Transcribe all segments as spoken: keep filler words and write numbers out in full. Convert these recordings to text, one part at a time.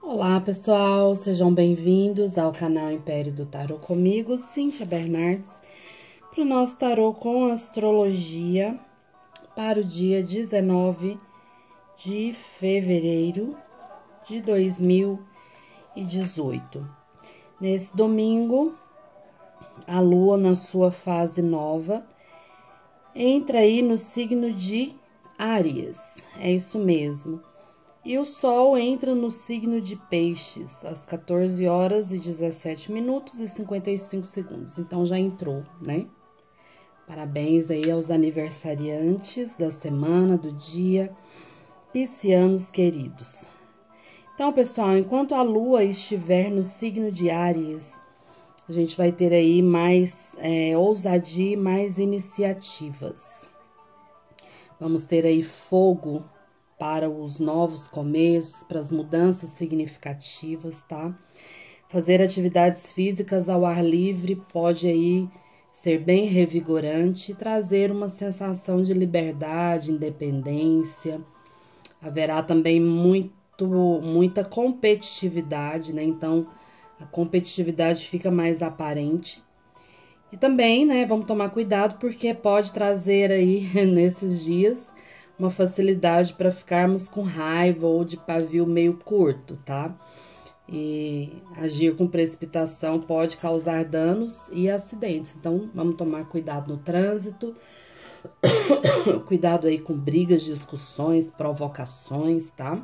Olá, pessoal, sejam bem-vindos ao canal Império do Tarô comigo, Cíntia Bernardes, para o nosso tarô com astrologia para o dia dezenove de fevereiro de dois mil e dezoito. Nesse domingo, a Lua, na sua fase nova, entra aí no signo de Áries, é isso mesmo. E o Sol entra no signo de Peixes, às quatorze horas e dezessete minutos e cinquenta e cinco segundos. Então, já entrou, né? Parabéns aí aos aniversariantes da semana, do dia, piscianos queridos. Então, pessoal, enquanto a Lua estiver no signo de Áries, a gente vai ter aí mais é, ousadia e mais iniciativas. Vamos ter aí fogo para os novos começos, para as mudanças significativas, tá? Fazer atividades físicas ao ar livre pode aí ser bem revigorante e trazer uma sensação de liberdade, independência. Haverá também muito, muita competitividade, né? Então, a competitividade fica mais aparente. E também, né, vamos tomar cuidado porque pode trazer aí, nesses dias, uma facilidade para ficarmos com raiva ou de pavio meio curto, tá? E agir com precipitação pode causar danos e acidentes. Então, vamos tomar cuidado no trânsito, cuidado aí com brigas, discussões, provocações, tá?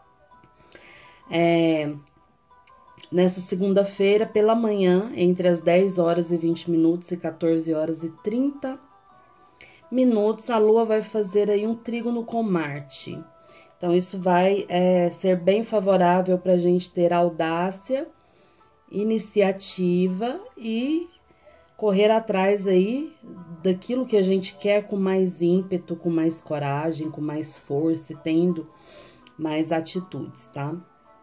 É, nessa segunda-feira, pela manhã, entre as dez horas e vinte minutos e quatorze horas e trinta minutos, a Lua vai fazer aí um trígono com Marte. Então, isso vai é, ser bem favorável para a gente ter audácia, iniciativa e correr atrás aí daquilo que a gente quer com mais ímpeto, com mais coragem, com mais força e tendo mais atitudes, tá?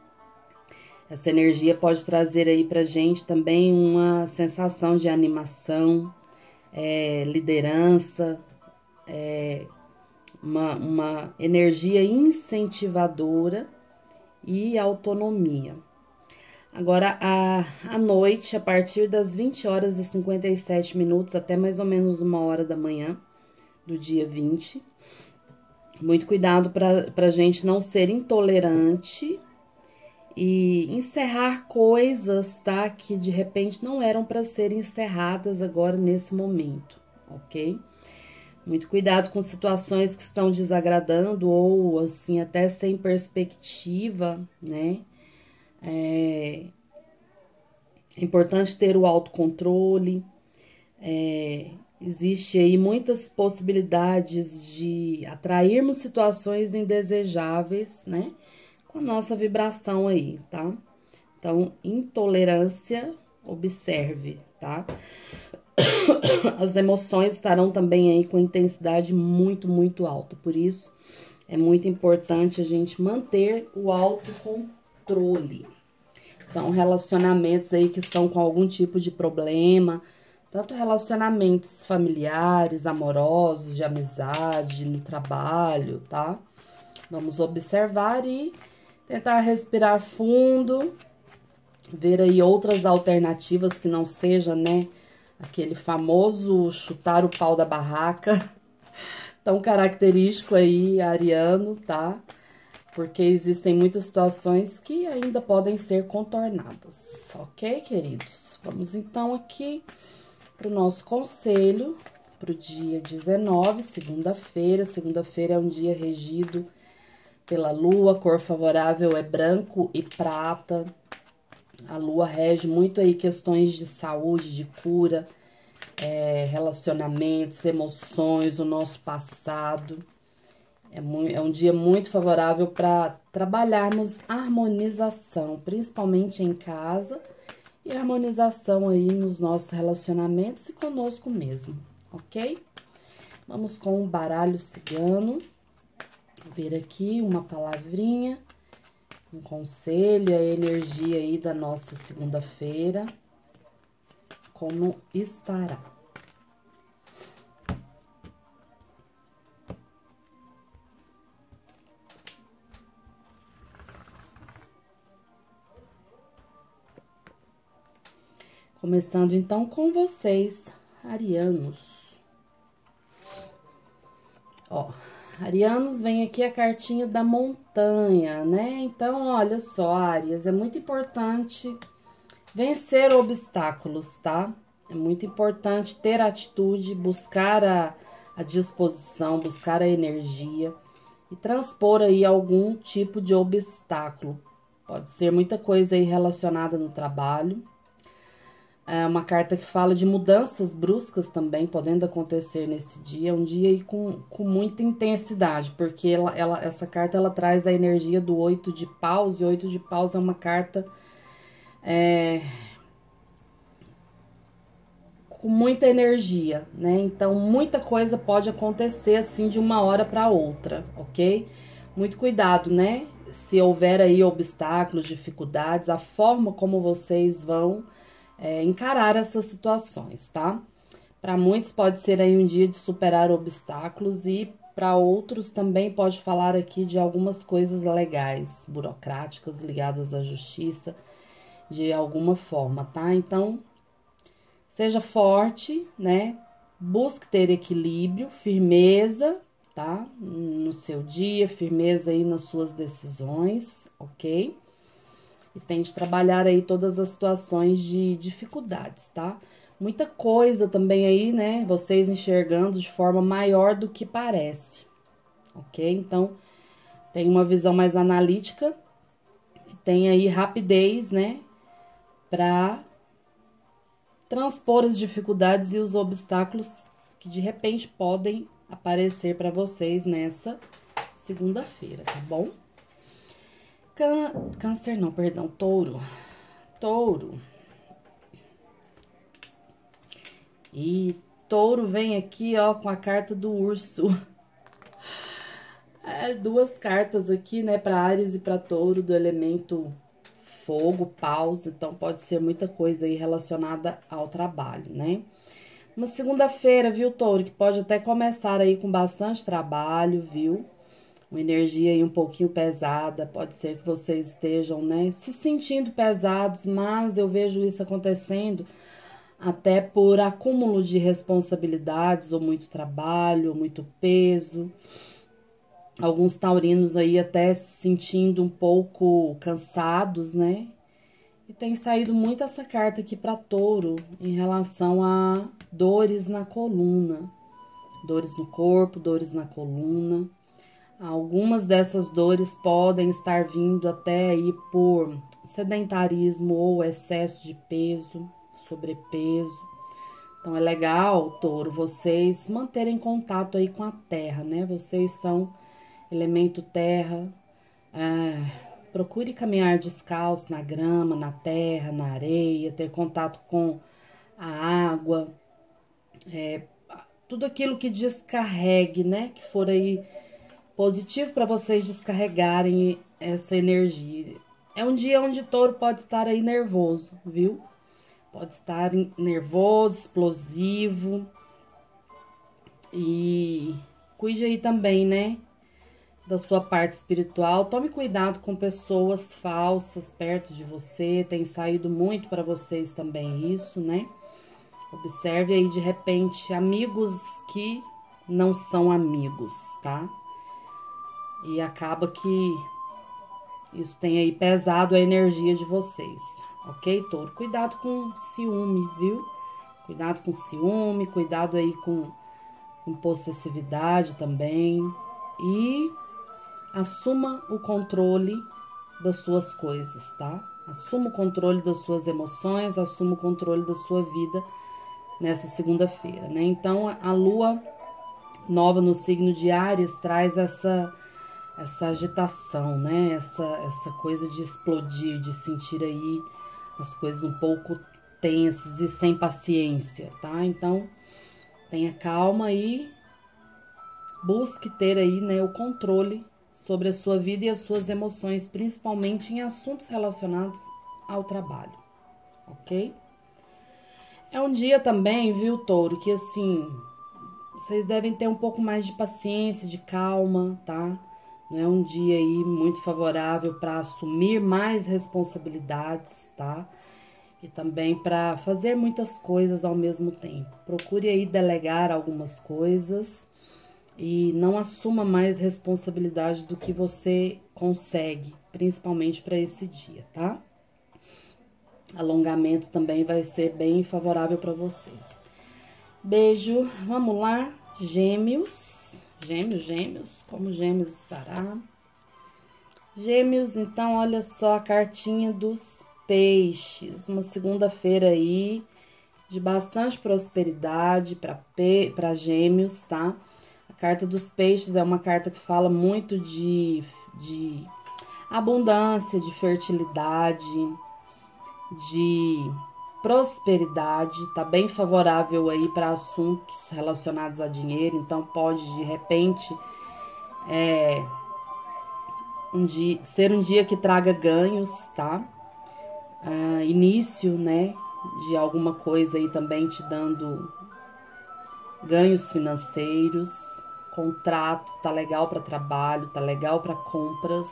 Essa energia pode trazer aí pra gente também uma sensação de animação, é, liderança, é, uma, uma energia incentivadora e autonomia. Agora, à, à noite, a partir das vinte horas e cinquenta e sete minutos até mais ou menos uma hora da manhã do dia vinte, muito cuidado para a gente não ser intolerante e encerrar coisas, tá? Que de repente não eram para serem encerradas agora nesse momento, ok? Muito cuidado com situações que estão desagradando ou, assim, até sem perspectiva, né? É, é importante ter o autocontrole. É, existe aí muitas possibilidades de atrairmos situações indesejáveis, né? Com a nossa vibração aí, tá? Então, intolerância, observe, tá? As emoções estarão também aí com intensidade muito, muito alta. Por isso, é muito importante a gente manter o autocontrole. Então, relacionamentos aí que estão com algum tipo de problema, tanto relacionamentos familiares, amorosos, de amizade, no trabalho, tá? Vamos observar e tentar respirar fundo, ver aí outras alternativas que não seja, né, aquele famoso chutar o pau da barraca, tão característico aí, ariano, tá? Porque existem muitas situações que ainda podem ser contornadas, ok, queridos? Vamos então aqui para o nosso conselho para o dia dezenove, segunda-feira. Segunda-feira é um dia regido pela Lua, cor favorável é branco e prata. A Lua rege muito aí questões de saúde, de cura, é, relacionamentos, emoções, o nosso passado. É, muito, é um dia muito favorável para trabalharmos harmonização, principalmente em casa, e harmonização aí nos nossos relacionamentos e conosco mesmo, ok? Vamos com o baralho cigano, ver aqui uma palavrinha, um conselho, a energia aí da nossa segunda-feira, como estará. Começando então com vocês, arianos. Ó, arianos, vem aqui a cartinha da montanha, né? Então, olha só, Áries, é muito importante vencer obstáculos, tá? É muito importante ter atitude, buscar a, a disposição, buscar a energia e transpor aí algum tipo de obstáculo. Pode ser muita coisa aí relacionada no trabalho. É uma carta que fala de mudanças bruscas também, podendo acontecer nesse dia. É um dia aí com, com muita intensidade, porque ela, ela, essa carta ela traz a energia do oito de paus, e oito de paus é uma carta é, com muita energia, né? Então, muita coisa pode acontecer assim de uma hora para outra, ok? Muito cuidado, né? Se houver aí obstáculos, dificuldades, a forma como vocês vão É, encarar essas situações, tá? Para muitos pode ser aí um dia de superar obstáculos e para outros também pode falar aqui de algumas coisas legais, burocráticas, ligadas à justiça, de alguma forma, tá? Então, seja forte, né? Busque ter equilíbrio, firmeza, tá? No seu dia, firmeza aí nas suas decisões, ok? E tente trabalhar aí todas as situações de dificuldades, tá? Muita coisa também aí, né? Vocês enxergando de forma maior do que parece, ok? Então, tem uma visão mais analítica e tem aí rapidez, né? Pra transpor as dificuldades e os obstáculos que de repente podem aparecer para vocês nessa segunda-feira, tá bom? Câncer não, perdão, touro. Touro. E touro vem aqui, ó, com a carta do urso. É, duas cartas aqui, né, para Áries e para touro, do elemento fogo, paus. Então, pode ser muita coisa aí relacionada ao trabalho, né? Uma segunda-feira, viu, touro, que pode até começar aí com bastante trabalho, viu? Uma energia aí um pouquinho pesada, pode ser que vocês estejam, né, se sentindo pesados, mas eu vejo isso acontecendo até por acúmulo de responsabilidades, ou muito trabalho, ou muito peso. Alguns taurinos aí até se sentindo um pouco cansados, né? E tem saído muito essa carta aqui para touro em relação a dores na coluna, dores no corpo, dores na coluna. Algumas dessas dores podem estar vindo até aí por sedentarismo ou excesso de peso, sobrepeso. Então, é legal, touro, vocês manterem contato aí com a terra, né? Vocês são elemento terra. É, procure caminhar descalço na grama, na terra, na areia, ter contato com a água. É, tudo aquilo que descarregue, né? Que for aí positivo para vocês descarregarem essa energia. É um dia onde touro pode estar aí nervoso, viu? Pode estar nervoso, explosivo. E cuide aí também, né, da sua parte espiritual. Tome cuidado com pessoas falsas perto de você. Tem saído muito para vocês também isso, né? Observe aí, de repente, amigos que não são amigos, tá? E acaba que isso tem aí pesado a energia de vocês, ok, touro? Cuidado com ciúme, viu? Cuidado com ciúme, cuidado aí com, com possessividade também. E assuma o controle das suas coisas, tá? Assuma o controle das suas emoções, assuma o controle da sua vida nessa segunda-feira, né? Então, a lua nova no signo de Áries traz essa... essa agitação, né? Essa, essa coisa de explodir, de sentir aí as coisas um pouco tensas e sem paciência, tá? Então, tenha calma e busque ter aí, né, o controle sobre a sua vida e as suas emoções, principalmente em assuntos relacionados ao trabalho, ok? É um dia também, viu, touro, que assim, vocês devem ter um pouco mais de paciência, de calma, tá? Não é um dia aí muito favorável para assumir mais responsabilidades, tá? e também para fazer muitas coisas ao mesmo tempo. Procure aí delegar algumas coisas e não assuma mais responsabilidade do que você consegue, principalmente para esse dia, tá? Alongamentos também vai ser bem favorável para vocês. Beijo, vamos lá, Gêmeos. Gêmeos, Gêmeos, como Gêmeos estará? Gêmeos, então, olha só a cartinha dos peixes. Uma segunda-feira aí de bastante prosperidade para Gêmeos, tá? A carta dos peixes é uma carta que fala muito de, de abundância, de fertilidade, de prosperidade. Tá bem favorável aí para assuntos relacionados a dinheiro, então pode de repente é, um dia, ser um dia que traga ganhos, tá? Ah, início, né, de alguma coisa aí também te dando ganhos financeiros, contratos, tá legal para trabalho, tá legal para compras.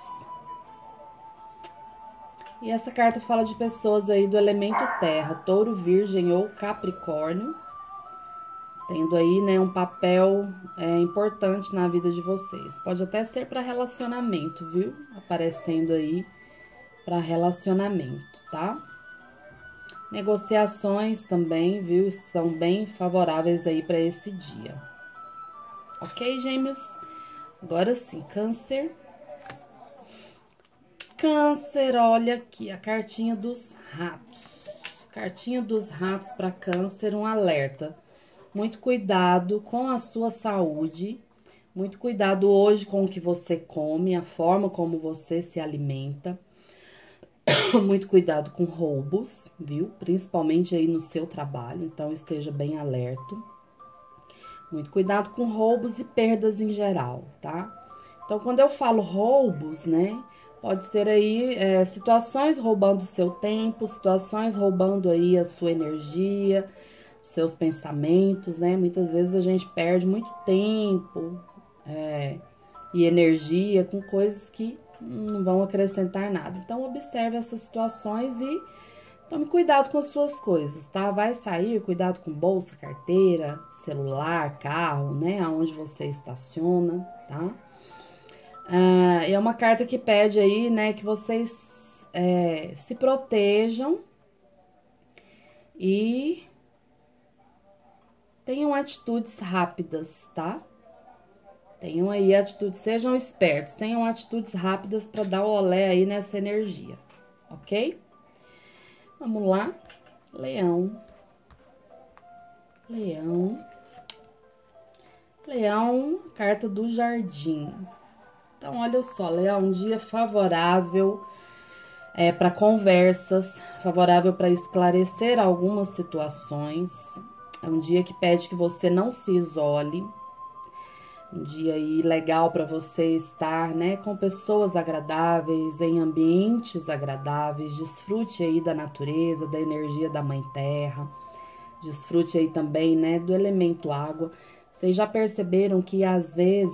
E essa carta fala de pessoas aí do elemento terra, touro, virgem ou capricórnio, tendo aí, né, um papel é, importante na vida de vocês. Pode até ser para relacionamento, viu? Aparecendo aí para relacionamento, tá? Negociações também, viu? Estão bem favoráveis aí para esse dia. Ok, Gêmeos? Agora sim, Câncer. Câncer, olha aqui a cartinha dos ratos. Cartinha dos ratos para Câncer, um alerta. Muito cuidado com a sua saúde. Muito cuidado hoje com o que você come, a forma como você se alimenta. Muito cuidado com roubos, viu? Principalmente aí no seu trabalho, então esteja bem alerto. Muito cuidado com roubos e perdas em geral, tá? Então, quando eu falo roubos, né? Pode ser aí é, situações roubando o seu tempo, situações roubando aí a sua energia, os seus pensamentos, né? Muitas vezes a gente perde muito tempo é, e energia com coisas que não vão acrescentar nada. Então, observe essas situações e tome cuidado com as suas coisas, tá? Vai sair, cuidado com bolsa, carteira, celular, carro, né? Aonde você estaciona, tá? Ah, é uma carta que pede aí, né, que vocês é, se protejam e tenham atitudes rápidas, tá? Tenham aí atitudes, sejam espertos, tenham atitudes rápidas para dar o olé aí nessa energia, ok? Vamos lá, Leão. Leão. Leão, carta do jardim. Então, olha só, Leão, um dia favorável é, para conversas, favorável para esclarecer algumas situações. É um dia que pede que você não se isole. Um dia aí legal para você estar, né, com pessoas agradáveis, em ambientes agradáveis. Desfrute aí da natureza, da energia da Mãe Terra. Desfrute aí também, né, do elemento água. Vocês já perceberam que às vezes...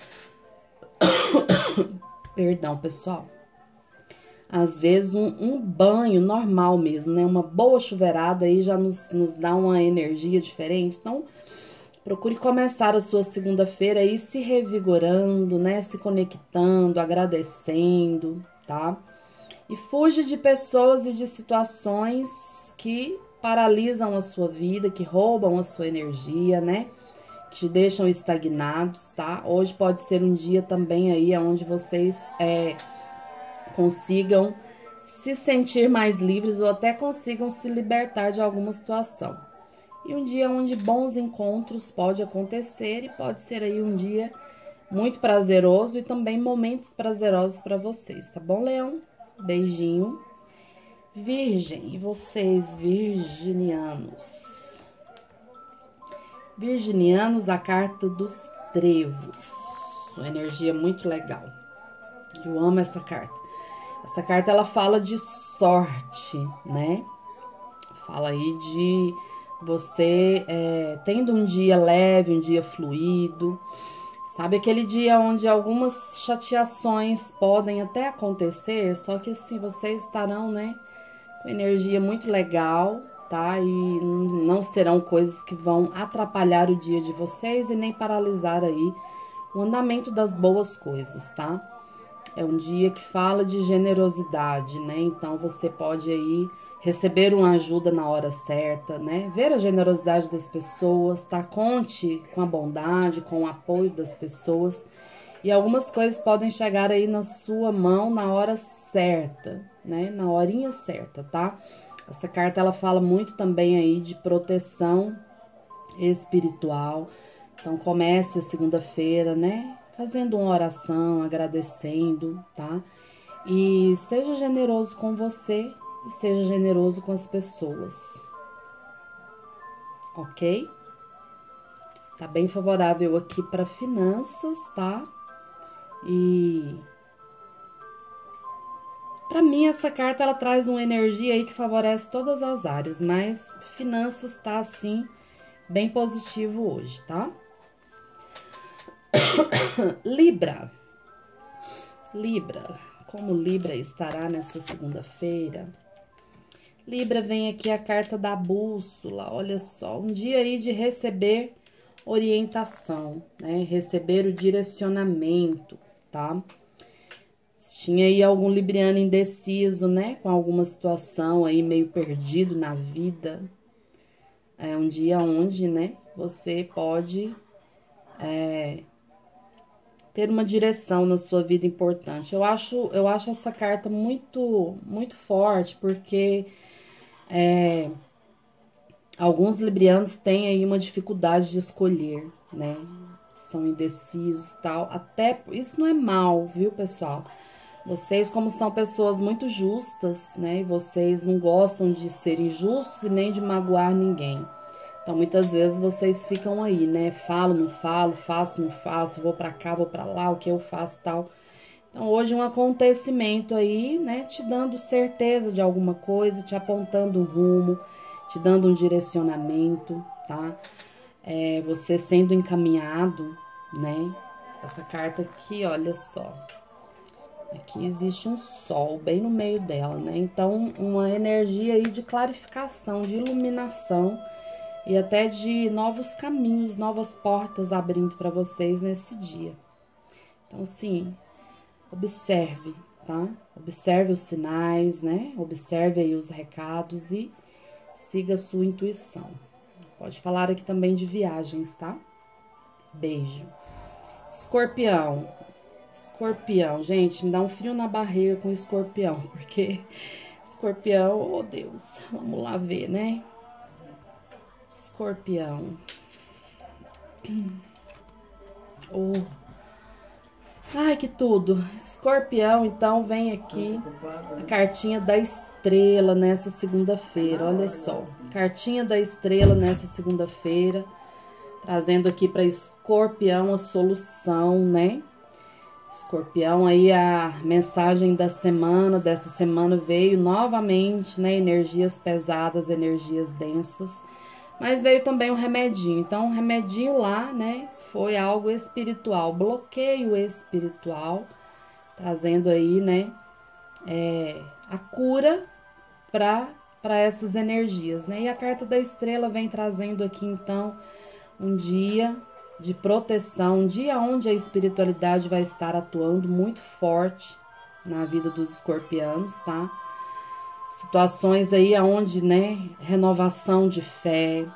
Perdão, pessoal. Às vezes um, um banho normal mesmo, né? Uma boa chuveirada aí já nos, nos dá uma energia diferente. Então, procure começar a sua segunda-feira aí se revigorando, né? Se conectando, agradecendo, tá? E fuja de pessoas e de situações que paralisam a sua vida, que roubam a sua energia, né? Te deixam estagnados, tá? Hoje pode ser um dia também aí onde vocês é, consigam se sentir mais livres ou até consigam se libertar de alguma situação. E um dia onde bons encontros pode acontecer e pode ser aí um dia muito prazeroso e também momentos prazerosos para vocês, tá bom, Leão? Beijinho. Virgem, e vocês, virginianos? Virginianos, a carta dos trevos. Uma energia muito legal. Eu amo essa carta. Essa carta, ela fala de sorte, né? Fala aí de você é, tendo um dia leve, um dia fluido. Sabe aquele dia onde algumas chateações podem até acontecer, só que assim, vocês estarão, né, com energia muito legal, tá? E não serão coisas que vão atrapalhar o dia de vocês e nem paralisar aí o andamento das boas coisas, tá? É um dia que fala de generosidade, né? Então você pode aí receber uma ajuda na hora certa, né? Ver a generosidade das pessoas, tá? Conte com a bondade, com o apoio das pessoas. E algumas coisas podem chegar aí na sua mão na hora certa, né? Na horinha certa, tá? Essa carta, ela fala muito também aí de proteção espiritual. Então, comece a segunda-feira, né? Fazendo uma oração, agradecendo, tá? E seja generoso com você e seja generoso com as pessoas. Ok? Tá bem favorável aqui para finanças, tá? E para mim essa carta ela traz uma energia aí que favorece todas as áreas, mas finanças tá assim bem positivo hoje, tá? Libra. Libra. Como Libra estará nessa segunda-feira? Libra, vem aqui a carta da bússola, olha só, um dia aí de receber orientação, né? Receber o direcionamento, tá? Se tinha aí algum libriano indeciso, né? Com alguma situação aí meio perdido na vida, é um dia onde, né? Você pode é, ter uma direção na sua vida importante. Eu acho, eu acho essa carta muito, muito forte, porque é, alguns librianos têm aí uma dificuldade de escolher, né? São indecisos e tal. Até isso não é mal, viu, pessoal? Vocês, como são pessoas muito justas, né? E vocês não gostam de ser injustos e nem de magoar ninguém. Então, muitas vezes vocês ficam aí, né? Falo, não falo, faço, não faço, vou pra cá, vou pra lá, o que eu faço, tal. Então, hoje um acontecimento aí, né? Te dando certeza de alguma coisa, te apontando um rumo, te dando um direcionamento, tá? É, você sendo encaminhado, né? Essa carta aqui, olha só. Aqui existe um sol bem no meio dela, né? Então, uma energia aí de clarificação, de iluminação e até de novos caminhos, novas portas abrindo para vocês nesse dia. Então, assim, observe, tá? Observe os sinais, né? Observe aí os recados e siga a sua intuição. Pode falar aqui também de viagens, tá? Beijo. Escorpião. Escorpião, gente, me dá um frio na barriga com escorpião, porque escorpião, oh Deus, vamos lá ver, né? Escorpião. Oh. Ai, que tudo. Escorpião, então, vem aqui a cartinha da estrela nessa segunda-feira, olha só. Cartinha da estrela nessa segunda-feira, trazendo aqui para Escorpião a solução, né? Escorpião, aí a mensagem da semana, dessa semana veio novamente, né? Energias pesadas, energias densas. Mas veio também um remedinho. Então, o remedinho lá, né? Foi algo espiritual, bloqueio espiritual, trazendo aí, né? É, a cura para para essas energias, né? E a carta da estrela vem trazendo aqui, então, um dia de proteção, um dia onde a espiritualidade vai estar atuando muito forte na vida dos escorpianos, tá? Situações aí onde, né, renovação de fé,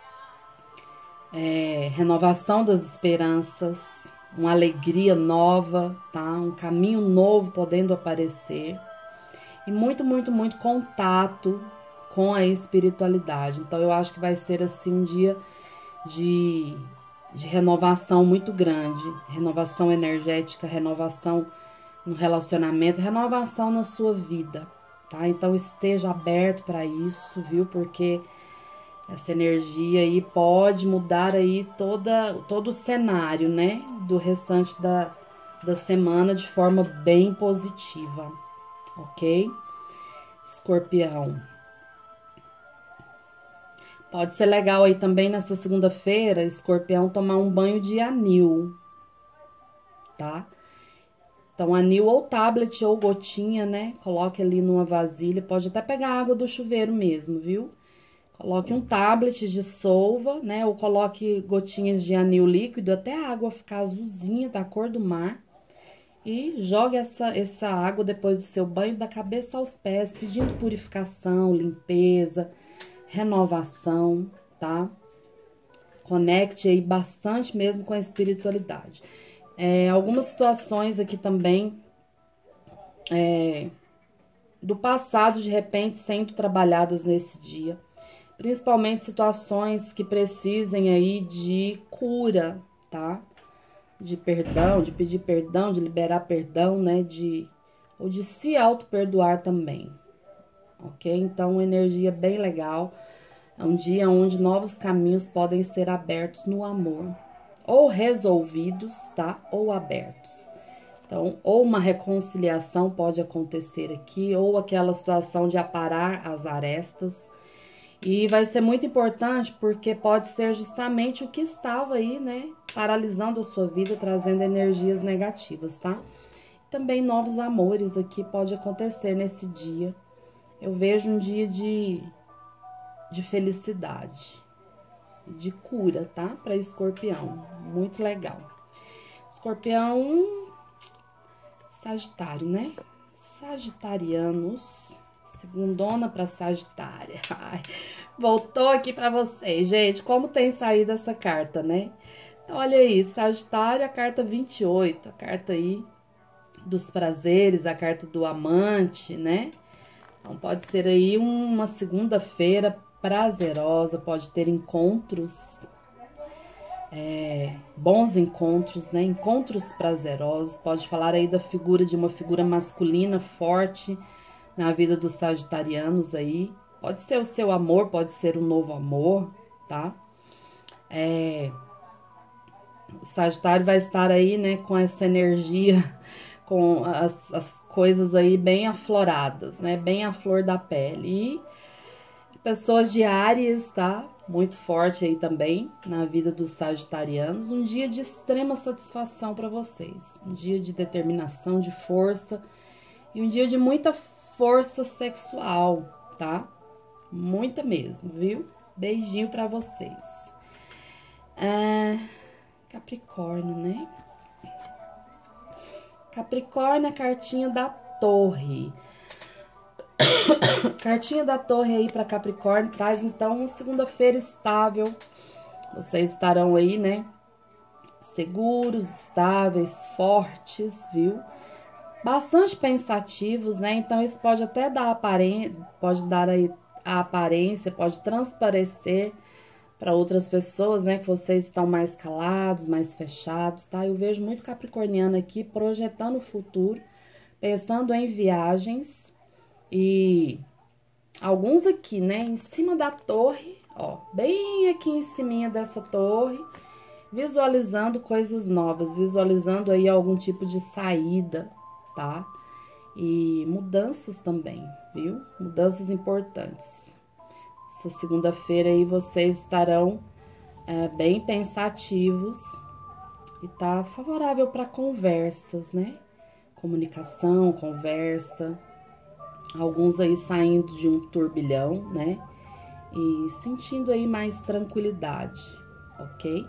é, renovação das esperanças, uma alegria nova, tá? Um caminho novo podendo aparecer e muito, muito, muito contato com a espiritualidade. Então, eu acho que vai ser, assim, um dia de... de renovação muito grande, renovação energética, renovação no relacionamento, renovação na sua vida, tá? Então esteja aberto para isso, viu? Porque essa energia aí pode mudar aí toda, todo o cenário, né? Do restante da, da semana de forma bem positiva, ok? Escorpião. Pode ser legal aí também nessa segunda-feira, Escorpião, tomar um banho de anil, tá? Então, anil ou tablet ou gotinha, né? Coloque ali numa vasilha, pode até pegar água do chuveiro mesmo, viu? Coloque um tablet, dissolva, né? Ou coloque gotinhas de anil líquido até a água ficar azulzinha, da cor do mar. E jogue essa, essa água depois do seu banho da cabeça aos pés, pedindo purificação, limpeza, renovação, tá? Conecte aí bastante mesmo com a espiritualidade. É, algumas situações aqui também é, do passado, de repente, sendo trabalhadas nesse dia. Principalmente situações que precisem aí de cura, tá? De perdão, de pedir perdão, de liberar perdão, né? De, ou de se auto-perdoar também, ok? Então, uma energia bem legal. É um dia onde novos caminhos podem ser abertos no amor. Ou resolvidos, tá? Ou abertos. Então, ou uma reconciliação pode acontecer aqui, ou aquela situação de aparar as arestas. E vai ser muito importante porque pode ser justamente o que estava aí, né? Paralisando a sua vida, trazendo energias negativas, tá? Também novos amores aqui pode acontecer nesse dia. Eu vejo um dia de, de felicidade, de cura, tá? Para escorpião. Muito legal. Escorpião, Sagitário, né? Sagitarianos. Segundona para Sagitária. Ai, voltou aqui para vocês, gente. Como tem saído essa carta, né? Então, olha aí, Sagitário, a carta vinte e oito. A carta aí dos prazeres, a carta do amante, né? Então, pode ser aí uma segunda-feira prazerosa. Pode ter encontros, é, bons encontros, né? Encontros prazerosos. Pode falar aí da figura de uma figura masculina forte na vida dos sagitarianos aí. Pode ser o seu amor, pode ser um novo amor, tá? É, o Sagitário vai estar aí, né, com essa energia, com as, as coisas aí bem afloradas, né? Bem à flor da pele. E pessoas de Áries, tá? Muito forte aí também na vida dos sagitarianos. Um dia de extrema satisfação para vocês. Um dia de determinação, de força. E um dia de muita força sexual, tá? Muita mesmo, viu? Beijinho pra vocês. É, Capricórnio, né? Capricórnio, a cartinha da torre. Cartinha da torre aí pra Capricórnio traz, então, uma segunda-feira estável. Vocês estarão aí, né? Seguros, estáveis, fortes, viu? Bastante pensativos, né? Então, isso pode até dar aparência, pode dar aí a aparência, pode transparecer para outras pessoas, né? Que vocês estão mais calados, mais fechados, tá? Eu vejo muito capricorniano aqui projetando o futuro, pensando em viagens e alguns aqui, né? Em cima da torre, ó, bem aqui em cima dessa torre, visualizando coisas novas, visualizando aí algum tipo de saída, tá? E mudanças também, viu? Mudanças importantes. Essa segunda-feira aí vocês estarão é, bem pensativos e tá favorável para conversas, né? Comunicação, conversa. Alguns aí saindo de um turbilhão, né? E sentindo aí mais tranquilidade, ok?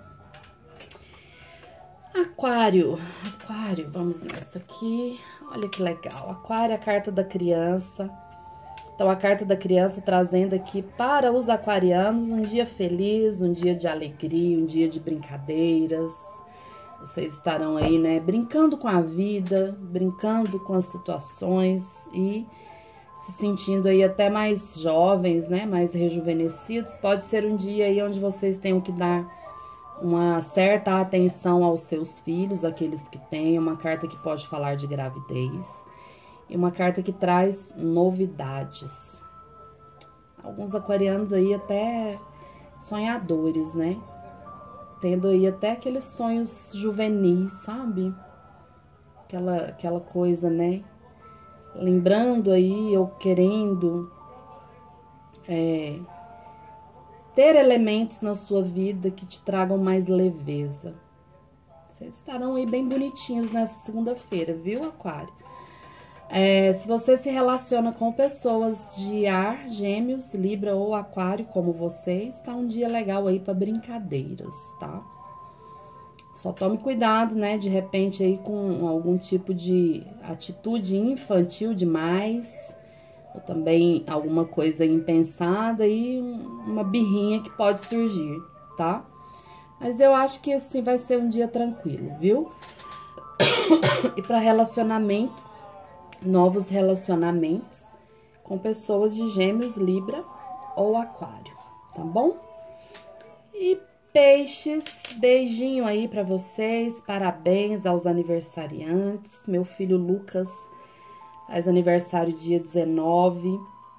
Aquário, Aquário, vamos nessa aqui. Olha que legal. Aquário é a carta da criança. Então, a carta da criança trazendo aqui para os aquarianos um dia feliz, um dia de alegria, um dia de brincadeiras. Vocês estarão aí, né, brincando com a vida, brincando com as situações e se sentindo aí até mais jovens, né, mais rejuvenescidos. Pode ser um dia aí onde vocês tenham que dar uma certa atenção aos seus filhos, aqueles que têm, uma carta que pode falar de gravidez e uma carta que traz novidades. Alguns aquarianos aí até sonhadores, né? Tendo aí até aqueles sonhos juvenis, sabe? Aquela, aquela coisa, né? Lembrando aí ou querendo é, ter elementos na sua vida que te tragam mais leveza. Vocês estarão aí bem bonitinhos nessa segunda-feira, viu, Aquário? É, se você se relaciona com pessoas de ar, Gêmeos, Libra ou Aquário, como vocês, tá um dia legal aí para brincadeiras, tá? Só tome cuidado, né, de repente aí com algum tipo de atitude infantil demais, ou também alguma coisa impensada e uma birrinha que pode surgir, tá? Mas eu acho que assim vai ser um dia tranquilo, viu? E para relacionamento, novos relacionamentos com pessoas de Gêmeos, Libra ou Aquário, tá bom? E Peixes, beijinho aí pra vocês, parabéns aos aniversariantes. Meu filho Lucas faz aniversário dia dezenove,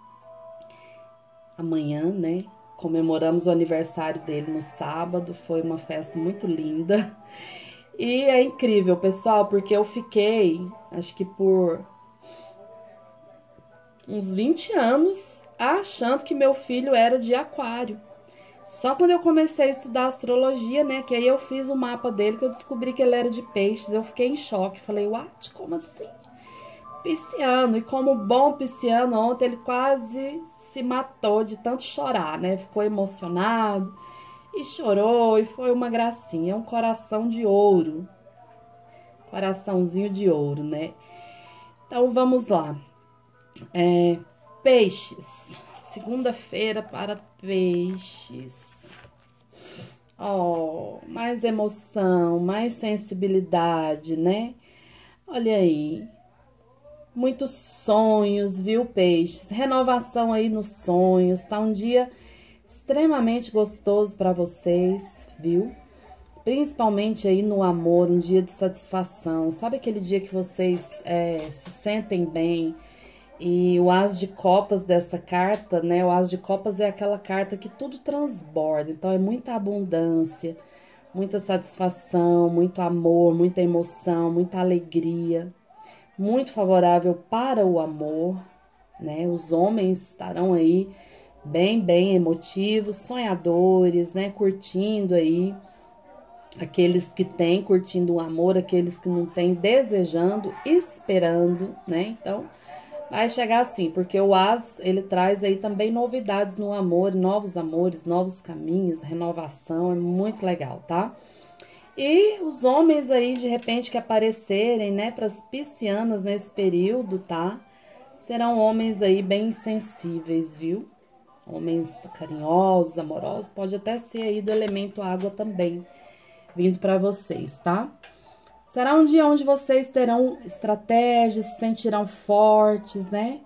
amanhã, né? Comemoramos o aniversário dele no sábado, foi uma festa muito linda. E é incrível, pessoal, porque eu fiquei, acho que por uns vinte anos, achando que meu filho era de Aquário. Só quando eu comecei a estudar astrologia, né, que aí eu fiz o mapa dele, que eu descobri que ele era de Peixes, eu fiquei em choque. Falei, what? Como assim? Pisciano. E como bom pisciano, ontem ele quase se matou de tanto chorar, né? Ficou emocionado e chorou e foi uma gracinha. É um coração de ouro. Coraçãozinho de ouro, né? Então, vamos lá. É, Peixes. Segunda-feira para Peixes. Ó, oh, mais emoção, mais sensibilidade, né? Olha aí. Muitos sonhos, viu, Peixes? Renovação aí nos sonhos. Tá um dia extremamente gostoso para vocês, viu? Principalmente aí no amor, um dia de satisfação. Sabe aquele dia que vocês é, se sentem bem? E o As de Copas dessa carta, né? O As de Copas é aquela carta que tudo transborda. Então, é muita abundância, muita satisfação, muito amor, muita emoção, muita alegria. Muito favorável para o amor, né? Os homens estarão aí bem, bem emotivos, sonhadores, né? Curtindo aí. Aqueles que têm, curtindo o amor, aqueles que não têm, desejando, esperando, né? Então, vai chegar assim, porque o As, ele traz aí também novidades no amor, novos amores, novos caminhos, renovação, é muito legal, tá? E os homens aí, de repente, que aparecerem, né, para as piscianas nesse período, tá? Serão homens aí bem sensíveis, viu? Homens carinhosos, amorosos, pode até ser aí do elemento água também, vindo para vocês, tá? Será um dia onde vocês terão estratégias, se sentirão fortes, né?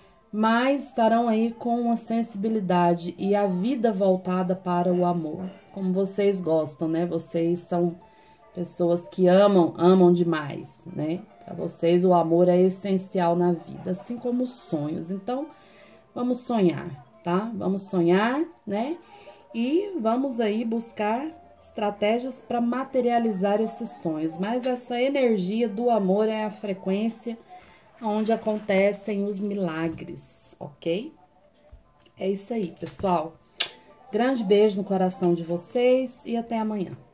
Mas estarão aí com uma sensibilidade e a vida voltada para o amor. Como vocês gostam, né? Vocês são pessoas que amam, amam demais, né? Para vocês o amor é essencial na vida, assim como os sonhos. Então, vamos sonhar, tá? Vamos sonhar, né? E vamos aí buscar estratégias para materializar esses sonhos. Mas essa energia do amor é a frequência onde acontecem os milagres, ok? É isso aí, pessoal. Grande beijo no coração de vocês e até amanhã.